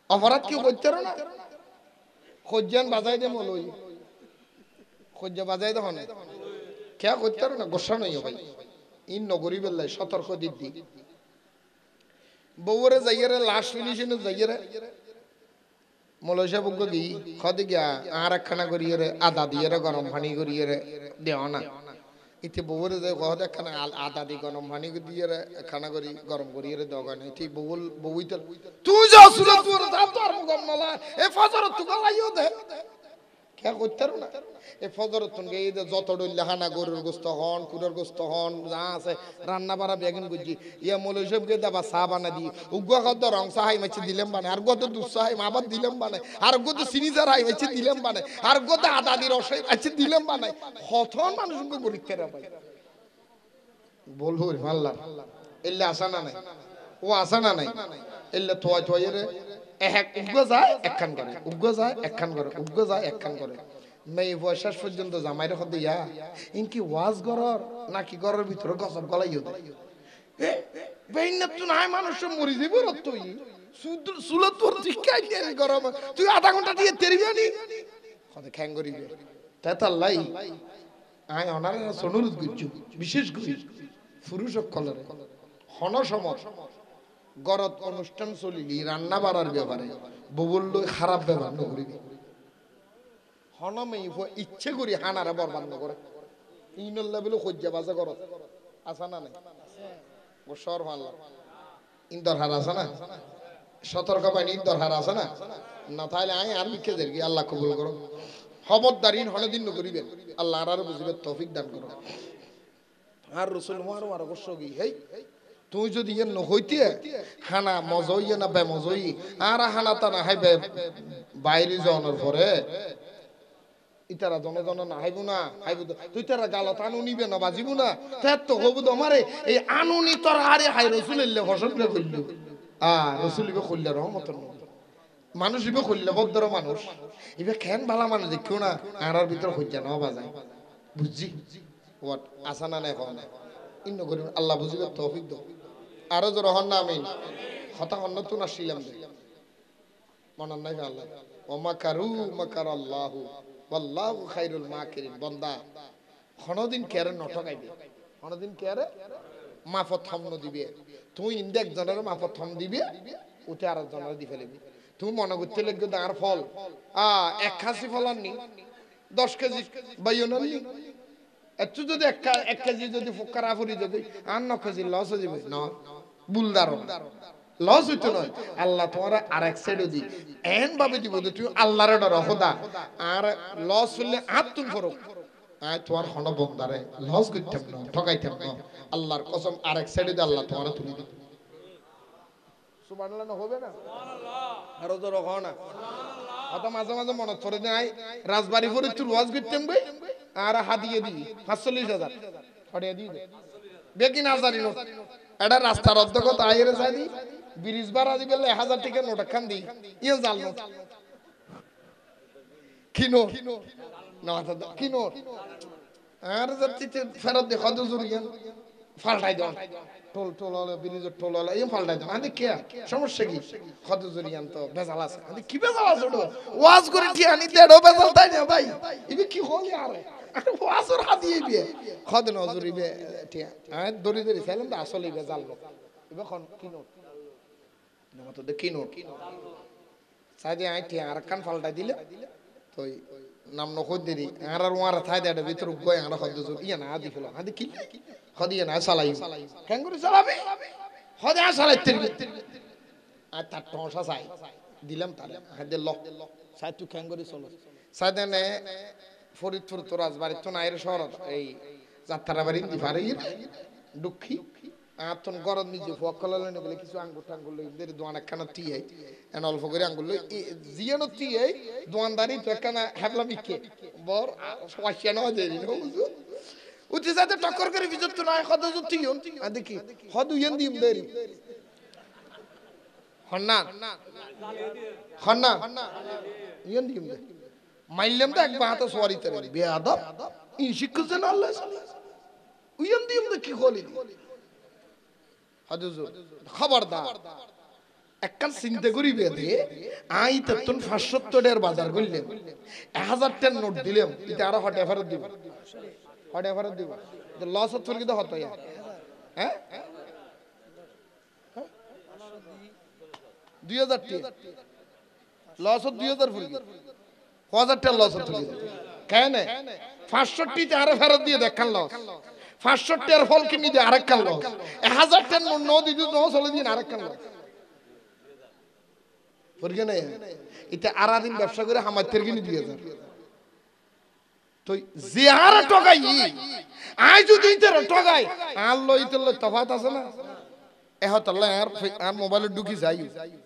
অপরাধ কি করতে না খোঁজান বাজাই দে মলই খোঁজা বাজাই দে হনে কে করতে না গোসা নই ভাই ইন নগরী বেল্লাই সতর্ক দিদি বউরে যাইয়ারে লাশ ফিনিশিনে যাইয়ারে মলইসা বুক গি খদি গিয়া আর একখানা করিয়ে আদা দিয়ে গরম পানি করিয়ে দেও না ইতে বউরে যাই কহ একখানা আদা দি গরম পানি দিয়ে একখানা করি গরম করিয়ে দেওয়া না ইতে বউইতে তুই যা সুরে তোর যা তোর মুগম মালা এ ফজরত তুকা লাইও দে কে করতে না এই ফজরত তুনকে এই যত ডইলে হানা গরুর গোস্ত হন কুরের গোস্ত হন যা আছে রান্না বাড়া বেগুন গুজি ইয়া মৌলভী সাহেবকে দাবা চা বানা দি উগুয়া খাদ্য রং চা হাই মাছি দিলাম বানে আর গত দুধ চা হাই আবার দিলাম বানে আর গত চিনি চার হাই মাছি দিলাম বানে আর গত আদা দি রস মাছি দিলাম বানে হথন মানুষকে পরীক্ষা পাই বলবো আল্লাহ এলে আসা না নাই ও আসা না নাই এলে থোয়া থোয়া রে এক উগ্র যায় একখান করে উগ্র যায় একখান করে উগ্র যায় একখান করে মেয়ে বয়স পর্যন্ত জামাইরে হতে ইয়া ইনকি ওয়াজ গরর নাকি গরের ভিতরে গসব গলাইও দেয় বেইন্না তুই নাই মানুষ মরি যাব তুই সুলত তোর শিক্ষাই দিয়ে গরম তুই আধা ঘন্টা দিয়ে তেরিবি নি হতে খ্যাং করিবে তেতাল্লাই আয় অনারে সনুরুদ গুজ্জু বিশেষ করে পুরুষ কলরে হন সমর গরত অনুষ্ঠান চলিলি রান্না বাড়ার ব্যাপারে বউল খারাপ ব্যবহার নকরিবি হনমে ইচ্ছে করি হানারে বরবাদ করে ইনল লেভেল খোঁজা বাজা গরত আসা না নাই গোসর মাল্লা ইন্দর হার আছে না সতর্ক বাহিনী ইন্দর হার আছে না না তাহলে আয় আর লিখে দেয় কি আল্লাহ কবুল করো খবরদারিন হনে দিন করিবেন আল্লাহ আর বুঝিবে তৌফিক দান করো আর রসুল মারো আর গোসো গি হেই তুই যদি ইয়ে নহইতে হানা মজই না বে মজই আর হানা তা না হাইবে বাইরে যাওয়ার পরে ইতারা জন জন না হাইবো না হাইবো তুই তারা গালত আনু নিবে না বাজিবো না তার তো হবু আমারে এই আনুনি তোর আরে হাই রসুলিল্লে ফসল করে কইল রসুলিবে কইলে রহমত মানুষ ইবে কইলে ভদ্র মানুষ ইবে কেন ভালা মানুষ দেখিও না আরার ভিতর হইজা না বাজায় বুঝছি ওয়াট আসানা না এখন ইন্ন করি আল্লাহ বুঝিবে তৌফিক দাও আরো জোর হন না আমিন হতা হন্ন তুন আসিলাম মনান নাই আল্লাহ ওমাকারু মাকার আল্লাহ ওয়াল্লাহু খায়রুল মাকিরিন বান্দা কোনদিন কেরে নটকাইবে কোনদিন কেরে মাফত থমন দিবে তুই ইন্দে একজনের মাফত থম দিবে ওতে আর একজনের দি ফেলবি তুই মনে করতে লাগবে দাঁড় ফল এক খাসি ফল আননি 10 কেজি বাইয়ন আননি এত যদি এক কেজি যদি ফুকারা ফুরি যদি আর 9 কেজি লস হয়ে যাবে না বুলদার লস হইতো নয় আল্লাহ তোমার আরেক সাইডে দি এন ভাবে দিব তুই আল্লাহর ডর খোদা আর লস হইলে হাত তুল ফরক আয় তোমার হন বন্দারে লস করতাম না ঠকাইতাম না আল্লাহর কসম আরেক সাইডে দি আল্লাহ তোমার তুলি দিবে সুবহানাল্লাহ হবে না সুবহানাল্লাহ আর জোর হয় না সুবহানাল্লাহ আতা মাঝে মাঝে মনে পড়ে যায় রাজবাড়ি পরে তুই ওয়াজ করতাম বে আর হাদিয়ে দিবি ৪৫,০০০ হড়িয়ে দি বেকি না জানি নোট এটা রাস্তার অধ্যক্ষ আইরে যাই দি ব্রিজ ভাড়া দিবে ১০০০ টাকা নোট খান দি ইয়ে জাল নোট কিনো না কিনো আর যাচ্ছি ফেরত দে কত জুরিয়ান ফালটাই দাও টোল টোল হলো ব্রিজের টোল হলো এই ফালটাই দাও আরে কে সমস্যা কি কত জুরিয়ান তো বেজাল আছে আরে কি বেজাল আছে ওটা ওয়াজ করে কি আনি দেড়ো বেজাল তাই না ভাই ইবে কি হলি আরে ওয়াজর হাদিয়ে বিয়ে কত নজরিবে ঠিক আর দড়ি দড়ি ফেলেন তো আসলে বেজাল লোক ইবে কোন কিনো না তো দেখিনো সাইডে আইটি আর কান ফালটাই দিলে তো নাম নখদ দেরি আর ওয়ার থাই দেড় ভিতর গয় আর কত জুর ইয়া না আদি ফেলো আদি কি খদিয়া না চালাই কেন করে চালাবে খদিয়া চালাইতে আর তার টসা চাই দিলাম তাহলে হাতে লক সাই তুই কেন করে চলো সাইদেনে ফরিদপুর তো রাজবাড়ি তো নাইর শহর এই যাত্রা বাড়ি দি পারে দুঃখী আর তোন গরদ নিজে ফকল লইনে বলে কিছু আঙ্গুর টাঙ্গুর লই দের দোয়ান একখানা টিয়ে এন অল্প করে আঙ্গুর লই জিয়ানো টিয়ে দোয়ানদারি তো একখানা হেবলা মিকে বর ওয়াশিয়া না দেরি নো বুঝু উঠে যাতে টক্কর করে বিজত তো নয় কত জুতি হন আর দেখি হদু ইন দিম দেরি হন্না হন্না ইন দিম দে মাইললাম তো একবার হাতে সওয়ারি তরে বেয়াদব ই শিক্ষছেন আল্লাহ ইন দিম দে কি হলি হাজুজুর খবরদার একখান চিন্তা করি বেদে আই তেতুন 570 টাকার বাজার করলাম 1000 টাকার নোট দিলাম এটা আরো হটে ফেরত দিব লস হচ্ছে কিন্তু হতো হ্যাঁ 2000 টাকা লস হচ্ছে 2000 ফুল 1000 টাকা লস হচ্ছে কেন 65 তে আরো ফেরত দিয়ে দেখান লস 65 টাকার ফল কিনে দিয়ে আরেকখান লস 1000 টাকার নোট দিদি নো চলে দিন আরেকখান লস পড়গে না এটা আরাদিন ব্যবসা করে হামাতের কিনে দিয়ে যান তো জিয়ারা টগাই আই যদি ইতর টগাই আর লই ইতর তফাত আছে না এহতাল্লাহ আর মোবাইলে ঢুকি যাই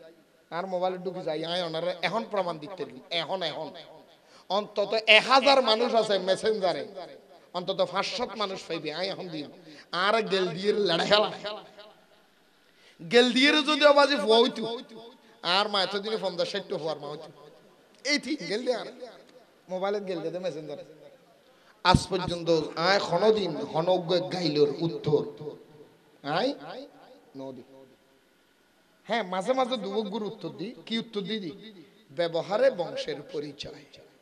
আই ওনারে এখন প্রমাণ দিতে এখন অন্তত 1000 মানুষ আছে মেসেঞ্জারে অন্তত 500 মানুষ পাইবে আই এখন দিন আর গেল দিয়ে লড়াই খেলা গেল দিয়ে যদি আবাজি হইতো আর মা এতদিনে 50-60 হওয়ার মা হইতো এই ঠিক গেল দিয়ে আর মোবাইলে গেল দিয়ে মেসেঞ্জারে আজ পর্যন্ত আয় কোনদিন হনজ্ঞ গাইলোর উত্তর আয় নদী হ্যাঁ মাঝে মাঝে দুবগুর উত্তর দি কি উত্তর দিদি ব্যবহারে বংশের পরিচয়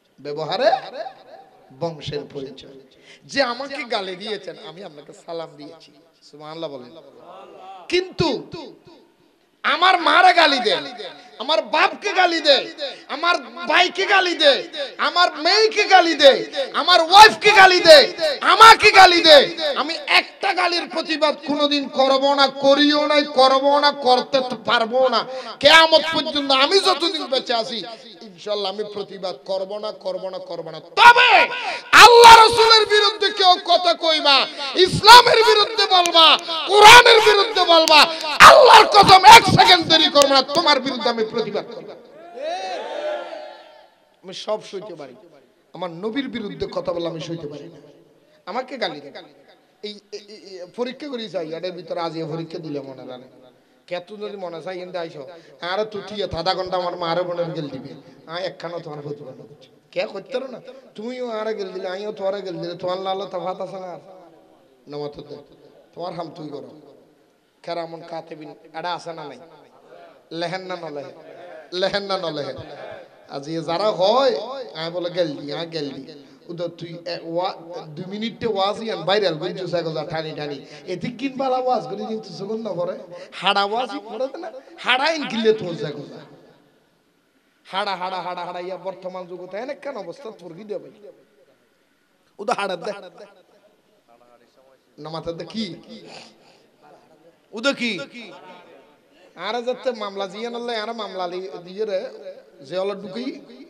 যে আমাকে গালি দিয়েছেন আমি আপনাকে সালাম দিয়েছি সুবহানাল্লাহ বলেন কিন্তু আমার মারা গালি দেয় আমার বাপকে গালি দেয় আমার ভাইকে গালি দেয় আমার মেয়েকে গালি দেয় আমার ওয়াইফকে গালি দেয় আমাকে গালি দেয় আমি একটা গালির প্রতিবাদ কোনোদিন করব না করিও না করব না করতে পারবো না কিয়ামত পর্যন্ত আমি যতদিন বেঁচে আছি ইনশাআল্লাহ আমি প্রতিবাদ করব না তবে আল্লাহ রাসূলের বিরুদ্ধে কেউ কথা কইবা ইসলামের বিরুদ্ধে বলবা কোরআনের বিরুদ্ধে বলবা আল্লাহর কসম এক সেকেন্ড দেরি করব না তোমার বিরুদ্ধে আমি প্রতিবাদ করব আমি সব সইতে পারি আমার নবীর বিরুদ্ধে কথা বললে আমি সইতে পারি না আমাকে গালি দেয় এই পরীক্ষা করি যাই এর ভিতরে আজ এই পরীক্ষা দিলে মনে রাখে কত যদি মনে চাই এন্ড আইছো আর তুই আধা ঘন্টা আমার মারে বোনের গেল দিবে একখানা তোমার প্রতিবাদ করছে কে করতে না তুমিও আরে গেল দিলে আমিও তোরে গেল দিলে তোমার লাল তফাত আছে না নমত তোমার হাম তুই করো কেরামন কাতিবিন এটা আছে না নাই লেহেন না নলেহে আজি যারা হয় আমি বলে গেল দি উদর তুই 2 মিনিটে ওয়াজ ইয়ান ভাইরাল কইছো সাগজা ঠানি এতে কিন বালা ওয়াজ করি কিন্তু সুগন্ধ না পড়ে হাড়া ওয়াজ পড়ে না হাড়া ইন কিলে তোর সাগজা হাড়া ইয়া বর্তমান যুগতে এনে কেন অবস্থা তোর কি দেবে উদা হাড়া দে নামাতে দে কি উদা কি আর যাতে মামলা জিয়ান আল্লাহ আর মামলা দিয়ে রে যে হলো ঢুকি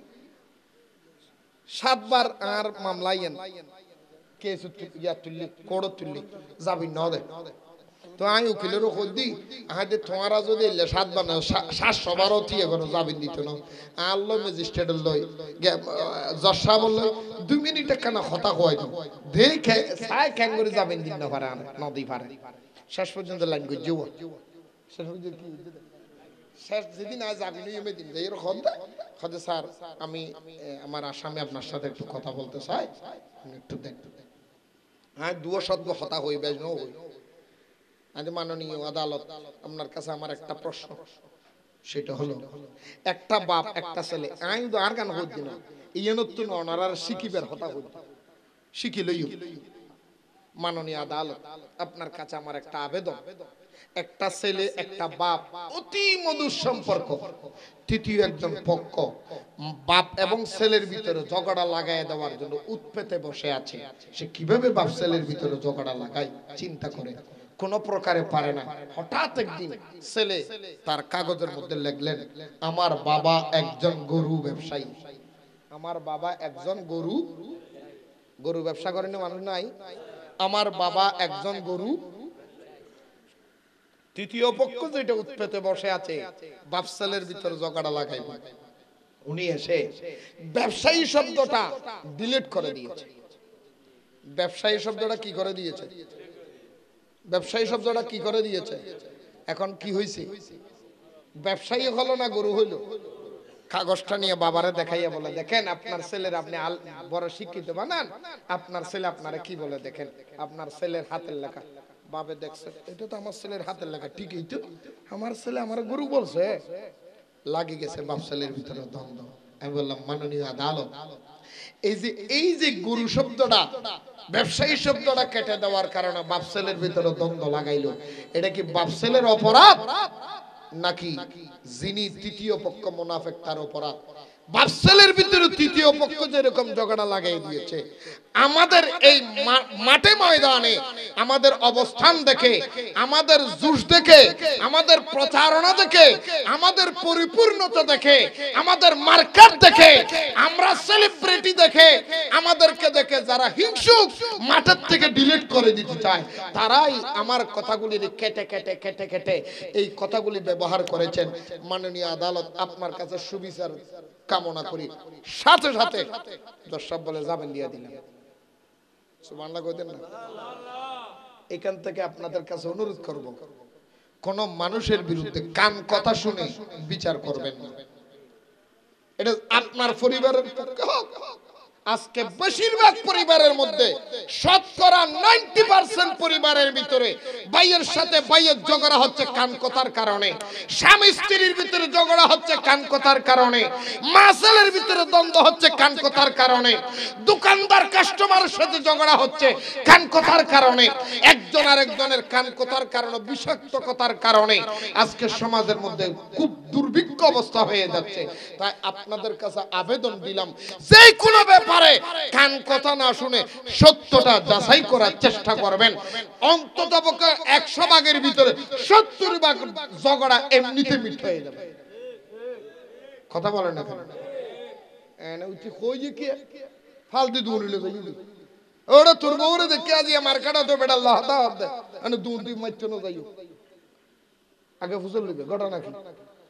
7 বার আর মামলাইয়েন কেস ইয়া তুললি কোড় তুললি যাবি ন দে তো আমি উকিলেরও খোঁজ দিই আহাদের তোমারা যদি 7 বার না 700 বারও দিয়ে কোনো যাবিন দিত না আল্লাহ ম্যাজিস্ট্রেটের লই জজ বলল 2 মিনিট কেন কথা কয় তো দেখে সাই ক্যাং করে যাবেন দিন না পারে নদী পারে শেষ পর্যন্ত লাইন করে যাও শেষ পর্যন্ত কি শেষ যেদিন আজ যাবি নিয়মে দিন যাই এরকম খদে স্যার আমি আমার আসামে আপনার সাথে একটু কথা বলতে চাই একটু দেন হ্যাঁ দুও শব্দ হতা হই বেশ ন হই আজ মাননীয় আদালত আপনার কাছে আমার একটা প্রশ্ন সেটা হলো একটা বাপ একটা ছেলে আইন তো আর গান হই দিন ইয়েনতুন অনারার শিকিবের হতা হই শিখি লইও মাননীয় আদালত আপনার কাছে আমার একটা আবেদন একটা ছেলে একটা বাপ অতি মধুর সম্পর্ক তৃতীয় একজন পক্ষ বাপ এবং ছেলের ভিতরে ঝগড়া লাগায় দেওয়ার জন্য উৎপেতে বসে আছে সে কিভাবে বাপ ছেলের ভিতরে ঝগড়া লাগায় চিন্তা করে কোন প্রকারে পারে না হঠাৎ একদিন ছেলে তার কাগজের মধ্যে লিখলেন আমার বাবা একজন গরু ব্যবসায়ী আমার বাবা একজন গরু ব্যবসা করেন মানুষ নাই আমার বাবা একজন গরু তৃতীয় পক্ষ যেটা উৎপেতে বসে আছে বাপ ছেলের ভিতরে ঝগড়া লাগাই উনি এসে ব্যবসায়ী শব্দটা ডিলিট করে দিয়েছে ব্যবসায়ী শব্দটা কি করে দিয়েছে এখন কি হয়েছে ব্যবসায়ী হলো না গরু হইলো কাগজটা নিয়ে বাবারে দেখাইয়া বলে দেখেন আপনার ছেলের আপনি বড় শিক্ষিত বানান আপনার ছেলে আপনারা কি বলে দেখেন আপনার ছেলের হাতের লেখা বাপে দেখছে এটা তো আমার ছেলের হাতের লেখা, ঠিকই তো, আমার ছেলে আমার গুরু বলছে, লাগে গেছে বাপ ছেলের ভিতরে দ্বন্দ্ব। আমি বললাম মাননীয় আদালত, এই যে গুরু শব্দটা, ব্যবসায়ী শব্দটা কেটে দেওয়ার কারণে বাপ ছেলের ভিতরে দ্বন্দ্ব লাগাইলো, এটা কি বাপ ছেলের অপরাধ নাকি যিনি তৃতীয় পক্ষ মুনাফিক তার অপরাধ? বাপ ছেলের ভিতরে তৃতীয় পক্ষ যেরকম ঝগড়া লাগাই দিয়েছে, আমাদের এই মাঠে ময়দানে আমাদের অবস্থান দেখে, আমাদের জুস দেখে, আমাদের প্রচারণা দেখে, আমাদের পরিপূর্ণতা দেখে, আমাদের মার্কেট দেখে, আমরা সেলিব্রিটি দেখে, আমাদেরকে দেখে যারা হিংসুক মাঠের থেকে ডিলিট করে দিতে চায়, তারাই আমার কথাগুলি কেটে কেটে কেটে কেটে এই কথাগুলি ব্যবহার করেছেন। মাননীয় আদালত, আপনার কাছে সুবিচার কামনা করি। সাথে সাথে দর্শক বলে যাবেন দিয়ে দিলাম। সুবহানাল্লাহ কইতেন না? এখান থেকে আপনাদের কাছে অনুরোধ করব, কোন মানুষের বিরুদ্ধে কান কথা শুনে বিচার করবেন না। এটা আপনার পরিবারের পক্ষে হোক, আজকে বেশিরভাগ পরিবারের মধ্যে শতকরা 90% পরিবারের ভিতরে ভাইয়ের সাথে ভাইয়ের ঝগড়া হচ্ছে কান কথার কারণে, স্বামী স্ত্রীর ভিতরে ঝগড়া হচ্ছে কান কথার কারণে, মা ছেলের ভিতরে দ্বন্দ্ব হচ্ছে কান কথার কারণে, দোকানদার কাস্টমারের সাথে ঝগড়া হচ্ছে কান কথার কারণে, একজন আরেকজনের কান কথার কারণে, বিষাক্ত কথার কারণে আজকে সমাজের মধ্যে খুব দুর্ভিক্ষ অবস্থা হয়ে যাচ্ছে। তাই আপনাদের কাছে আবেদন দিলাম, যে কোনো ব্যাপারে কান কথা না শুনে সত্যটা যাচাই করার চেষ্টা করবেন। অন্ততপক্ষে 100 ভাগের ভিতরে 70 ভাগ ঝগড়া এমনিতে মিট হয়ে যাবে। কথা বলেন না কেন? এনে উঠি কই যে কি ফালতু দৌড়িলে যাই ওরা তোর বউরে দেখে আজ আমার কাটা তো বেটা আল্লাহ দাওয়াত দে, এনে দুই দুই মাইচ না যাইও, আগে ফুসল লিবে ঘটনা কি।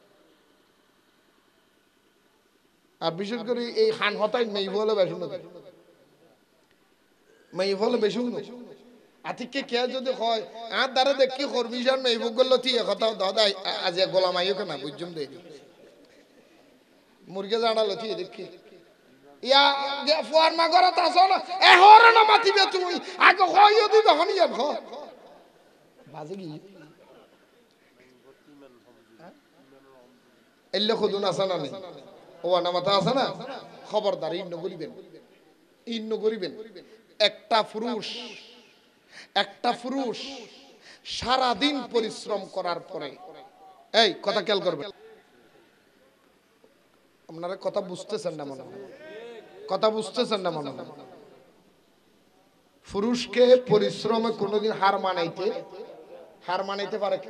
আর বিশেষ করে এই হান হতাই মেই বলে বেশি না, মেই বলে বেশি না। আতিকে কে যদি হয় আর দ্বারা দেখি করবি আর মেই বলল তুই কথা দাদা আজ গোলাম আইও কেনা বুঝুম দে মুরগে জানালো তুই দেখি ইয়া যে ফোয়ার মা ঘরে তাছ না এ হরে না মাতিবে তুমি আগে হইও দিবে হনিয়া ঘ বাজে কি এল্লে খুদুন আছে না নেই, ও নামাতা আছে না, খবরদার ইন্ন করিবেন, ইন্ন করিবেন। একটা পুরুষ সারা দিন পরিশ্রম করার পরে, এই কথা খেয়াল করবেন, আপনারা কথা বুঝতেছেন না মনে হয়, কথা বুঝতেছেন না মনে হয়। পুরুষকে পরিশ্রমে কোনোদিন হার মানাইতে পারে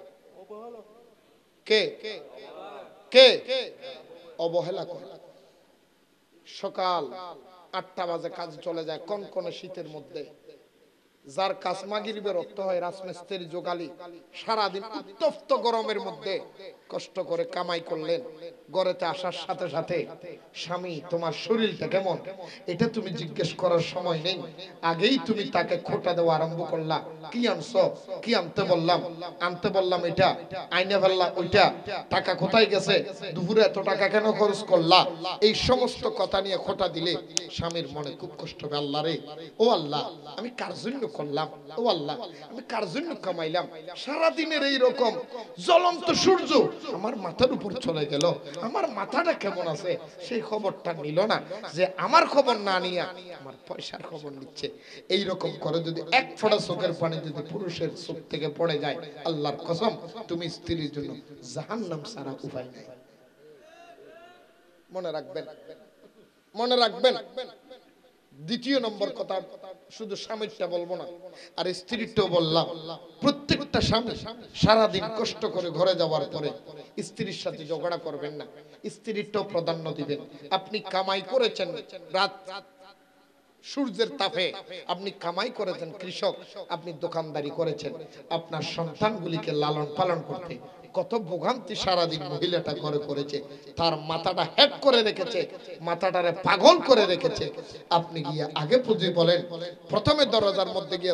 কে? কে কে অবহেলা করে। সকাল 8টা বাজে কাজ চলে যায় কনকনে শীতের মধ্যে, যার কাজ মাগরিবের অর্থ হয় রাজমিস্ত্রি জোগালি, সারাদিন উত্তপ্ত গরমের মধ্যে কষ্ট করে কামাই করলেন, ঘরেতে আসার সাথে সাথে স্বামী তোমার শরীরটা কেমন এটা তুমি জিজ্ঞেস করার সময় নেই, আগেই তুমি তাকে খোঁটা দেওয়া আরম্ভ করলা, কি আনছো, কি আনতে বললাম এটা আইনে ফেললা, ওইটা টাকা কোথায় গেছে, দুপুরে এত টাকা কেন খরচ করলা, এই সমস্ত কথা নিয়ে খোঁটা দিলে স্বামীর মনে খুব কষ্ট হবে। আল্লাহ রে, ও আল্লাহ আমি কার জন্য করলাম, ও আল্লাহ আমি কার জন্য কামাইলাম, সারাদিনের এই রকম জ্বলন্ত সূর্য আমার মাথার উপর চলে গেল, আমার মাথাটা কেমন আছে সেই খবরটা নিল না, যে আমার খবর না নিয়ে আমার পয়সার খবর নিচ্ছে। এই রকম করে যদি এক ফোঁটা চোখের পানি যদি পুরুষের চোখ থেকে পড়ে যায়, আল্লাহর কসম তুমি স্ত্রীর জন্য জাহান্নাম ছাড়া উপায় নাই। মনে রাখবেন, মনে রাখবেন। দ্বিতীয় নম্বর কথা, শুধু স্বামীরটা বলবো না আর স্ত্রীরটাও বললাম। প্রত্যেকটা স্বামী সারাদিন কষ্ট করে ঘরে যাওয়ার পরে স্ত্রীর সাথে ঝগড়া করবেন না, স্ত্রীরটাও প্রাধান্য দিবেন। আপনি কামাই করেছেন রাত সূর্যের তাপে, আপনি কামাই করেছেন, কৃষক আপনি দোকানদারি করেছেন, আপনার সন্তানগুলিকে লালন পালন করতে কত ভোগান্তি সারাদিন মহিলাটা করে করেছে, তার মাথাটা হ্যাক করে রেখেছে, মাথাটারে পাগল করে রেখেছে। আপনি গিয়ে আগে পুঁজি বলেন, প্রথমে দরজার মধ্যে গিয়ে